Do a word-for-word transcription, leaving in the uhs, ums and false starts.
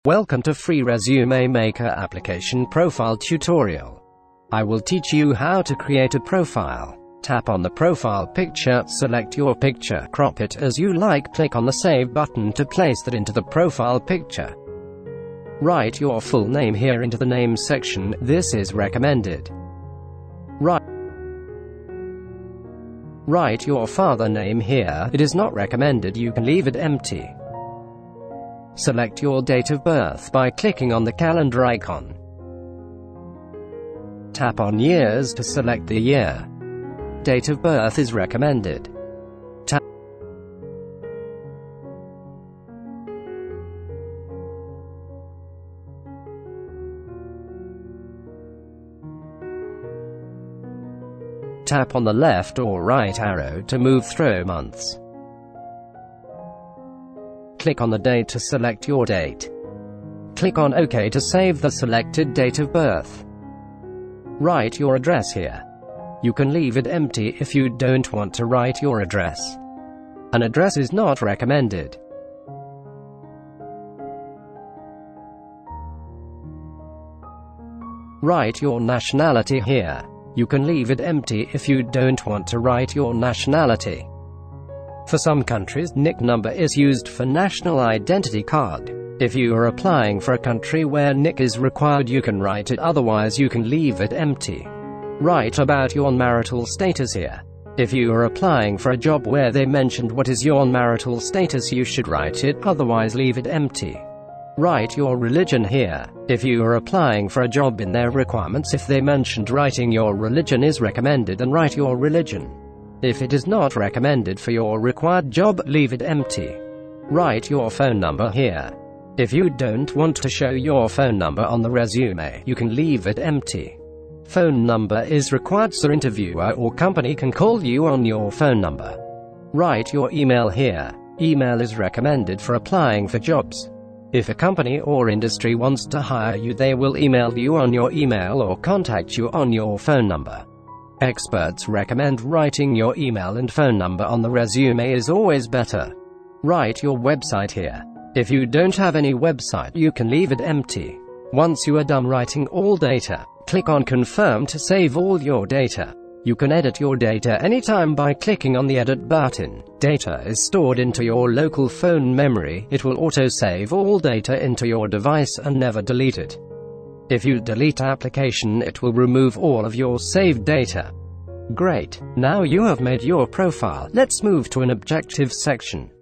Welcome to Free Resume Maker Application Profile Tutorial. I will teach you how to create a profile. Tap on the profile picture, select your picture, crop it as you like, click on the Save button to place that into the profile picture. Write your full name here into the name section, this is recommended. Write Write your father name here, it is not recommended, you can leave it empty. Select your date of birth by clicking on the calendar icon. Tap on years to select the year. Date of birth is recommended. Tap Tap on the left or right arrow to move through months. Click on the date to select your date. Click on OK to save the selected date of birth. Write your address here. You can leave it empty if you don't want to write your address. An address is not recommended. Write your nationality here. You can leave it empty if you don't want to write your nationality. For some countries, N I C number is used for national identity card. If you are applying for a country where N I C is required, you can write it, otherwise you can leave it empty. Write about your marital status here. If you are applying for a job where they mentioned what is your marital status, you should write it, otherwise leave it empty. Write your religion here. If you are applying for a job in their requirements, if they mentioned writing your religion is recommended, then write your religion. If it is not recommended for your required job, leave it empty. Write your phone number here. If you don't want to show your phone number on the resume, you can leave it empty. Phone number is required so interviewer or company can call you on your phone number. Write your email here. Email is recommended for applying for jobs. If a company or industry wants to hire you, they will email you on your email or contact you on your phone number. Experts recommend writing your email and phone number on the resume is always better. Write your website here. If you don't have any website, you can leave it empty. Once you are done writing all data, click on Confirm to save all your data. You can edit your data anytime by clicking on the Edit button. Data is stored into your local phone memory. It will auto-save all data into your device and never delete it. If you delete application, it will remove all of your saved data. Great! Now you have made your profile. Let's move to an objective section.